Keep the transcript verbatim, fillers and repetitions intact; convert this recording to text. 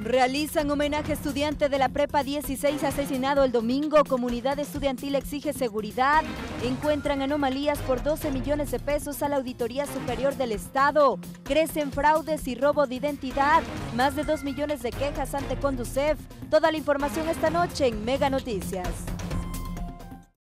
Realizan homenaje estudiante de la Prepa dieciséis asesinado el domingo. Comunidad estudiantil exige seguridad. Encuentran anomalías por doce millones de pesos a la Auditoría Superior del Estado. Crecen fraudes y robo de identidad. Más de dos millones de quejas ante Conducef. Toda la información esta noche en Mega Noticias.